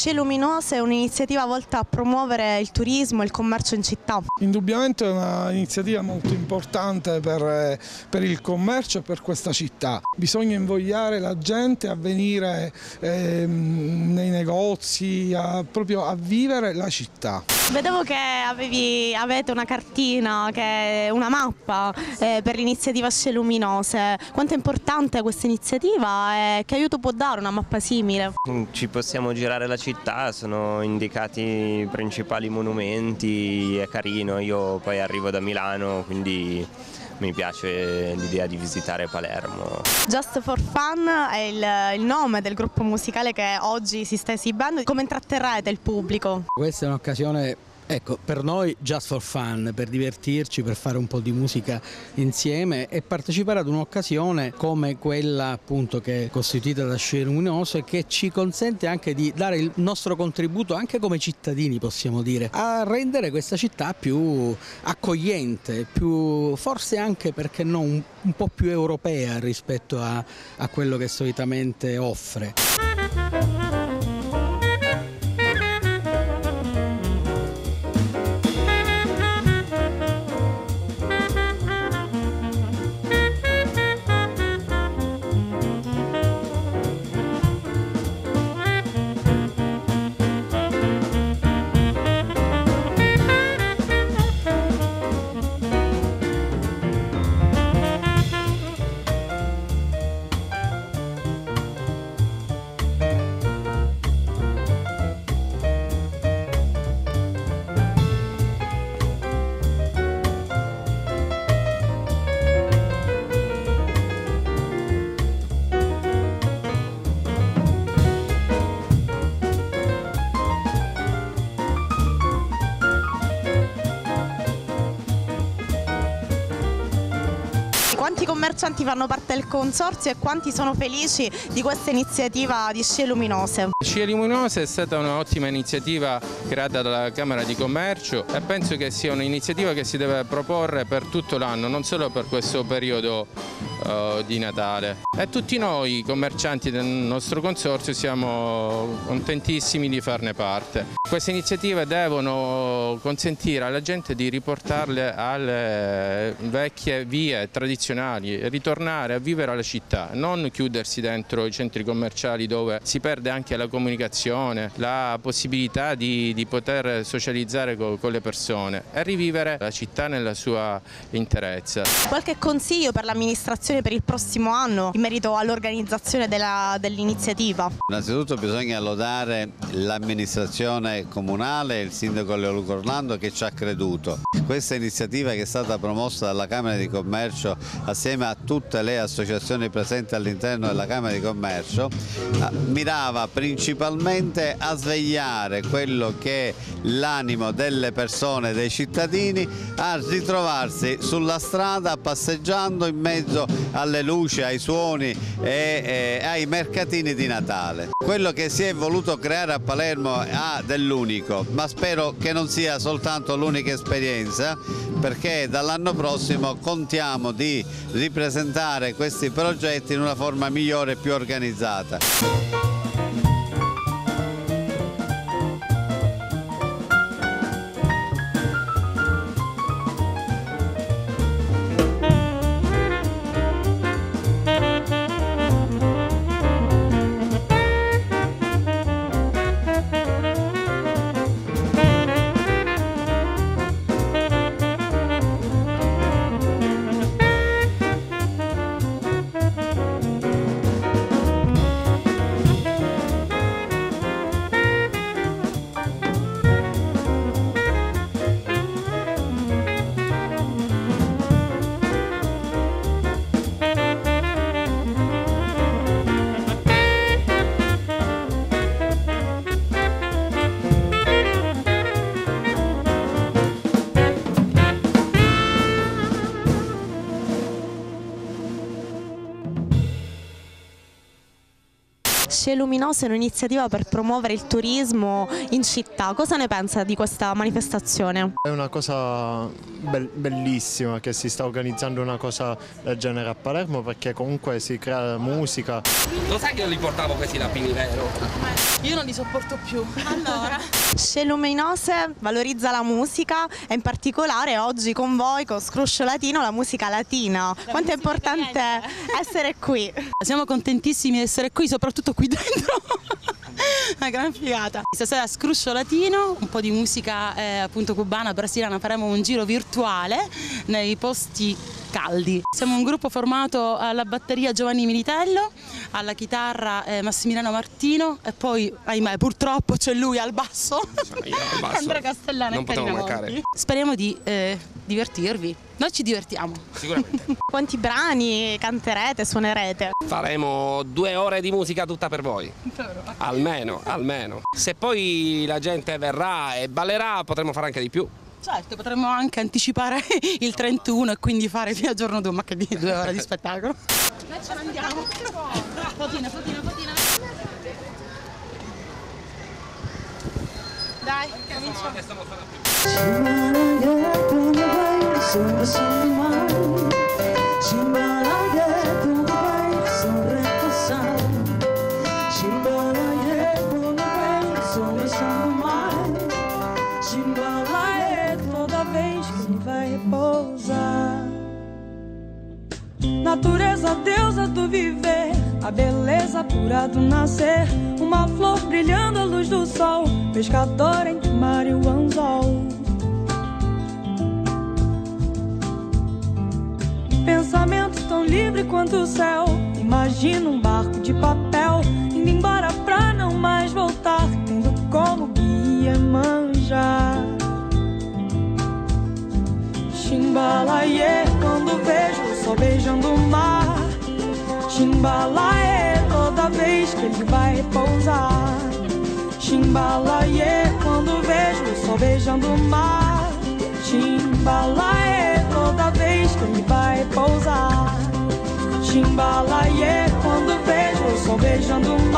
Scie Luminose è un'iniziativa volta a promuovere il turismo e il commercio in città. Indubbiamente è un'iniziativa molto importante per il commercio e per questa città. Bisogna invogliare la gente a venire nei negozi, proprio a vivere la città. Vedevo che avete una cartina, una mappa per l'iniziativa Scie Luminose. Quanto è importante questa iniziativa e che aiuto può dare una mappa simile? Ci possiamo girare la città, sono indicati i principali monumenti, è carino, io poi arrivo da Milano, quindi mi piace l'idea di visitare Palermo. Just for Fun è il nome del gruppo musicale che oggi si sta esibendo. Come intratterrete il pubblico? Questa è un'occasione, ecco, per noi just for fun, per divertirci, per fare un po' di musica insieme e partecipare ad un'occasione come quella appunto che è costituita da Scie Luminose, che ci consente anche di dare il nostro contributo anche come cittadini, possiamo dire, a rendere questa città più accogliente, più forse anche, perché no, un po' più europea rispetto a quello che solitamente offre. Quanti commercianti fanno parte del consorzio e quanti sono felici di questa iniziativa di Scie Luminose? Scie Luminose è stata un'ottima iniziativa creata dalla Camera di Commercio e penso che sia un'iniziativa che si deve proporre per tutto l'anno, non solo per questo periodo di Natale. E tutti noi commercianti del nostro consorzio siamo contentissimi di farne parte. Queste iniziative devono consentire alla gente di riportarle alle vecchie vie tradizionali e ritornare a vivere alla città, non chiudersi dentro i centri commerciali dove si perde anche la comunicazione, la possibilità di poter socializzare con le persone e rivivere la città nella sua interezza. Qualche consiglio per l'amministrazione per il prossimo anno in merito all'organizzazione dell'iniziativa? Innanzitutto bisogna lodare l'amministrazione comunale e il sindaco Leoluca Orlando che ci ha creduto. Questa iniziativa, che è stata promossa dalla Camera di Commercio assieme a tutte le associazioni presenti all'interno della Camera di Commercio, mirava principalmente a svegliare quello che è l'animo delle persone, dei cittadini, a ritrovarsi sulla strada passeggiando in mezzo alle luci, ai suoni e ai mercatini di Natale. Quello che si è voluto creare a Palermo ha dell'unico, ma spero che non sia soltanto l'unica esperienza, perché dall'anno prossimo contiamo di ripresentare questi progetti in una forma migliore e più organizzata. Scie Luminose è un'iniziativa per promuovere il turismo in città. Cosa ne pensa di questa manifestazione? È una cosa bellissima che si sta organizzando una cosa del genere a Palermo, perché comunque si crea musica. Lo sai che io li portavo questi lampini, vero? Io non li sopporto più. Allora, Scie Luminose valorizza la musica e in particolare oggi con voi, con Scruscio Latino, la musica latina. Quanto è importante essere qui? Siamo contentissimi di essere qui, soprattutto qui dentro. Una gran figata. Stasera Scruscio Latino, un po' di musica appunto cubana, brasiliana, faremo un giro virtuale nei posti caldi. Siamo un gruppo formato alla batteria Giovanni Militello, alla chitarra Massimiliano Martino e poi, ahimè, purtroppo c'è lui al basso, Andrea Castellano e Carina Monti. Speriamo di divertirvi. Noi ci divertiamo. Sicuramente. Quanti brani canterete, suonerete? Faremo 2 ore di musica tutta per voi. Almeno, almeno. Se poi la gente verrà e ballerà potremo fare anche di più. Certo, potremmo anche anticipare il 31 e quindi fare fino al giorno dopo, ma che di 2 ore di spettacolo. Noi ce ne andiamo. Fotina. Dai, cominciamo. Natureza, deusa do viver, a beleza pura do nascer, uma flor brilhando à luz do sol, pescador entre o mar e o anzol. Pensamento tão livre quanto o céu, imagina um barco de papel, indo embora pra não mais voltar, tendo como guia manjar. Chimbalaie, quando vejo o sol beijando o mar. Chimbalaie, toda vez que ele vai repousar. Chimbalaie, quando vejo o sol beijando o mar. Chimbalaie, toda vez que ele vai repousar. Chimbalaie, quando vejo o sol beijando o mar.